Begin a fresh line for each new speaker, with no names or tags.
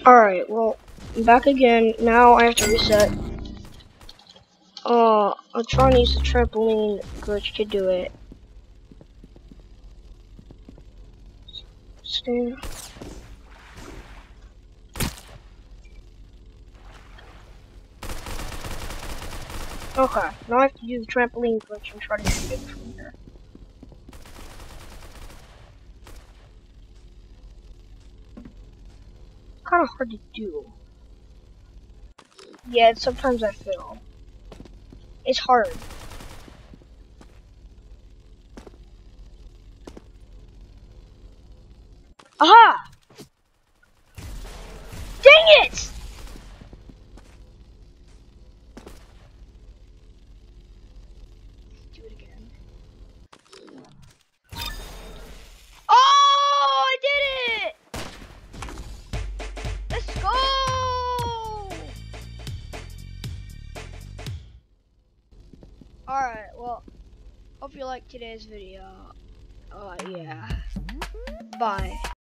Alright, well, I'm back again. Now I have to reset. I'm trying to use the trampoline glitch to do it. Stand. Okay, now I have to use the trampoline glitch and try to shoot it from here. Kind of hard to do. Yeah, sometimes I fail. It's hard. Aha! Dang it! Do it again. Oh, I did it! Let's go! Alright, well, hope you liked today's video. Yeah. Bye.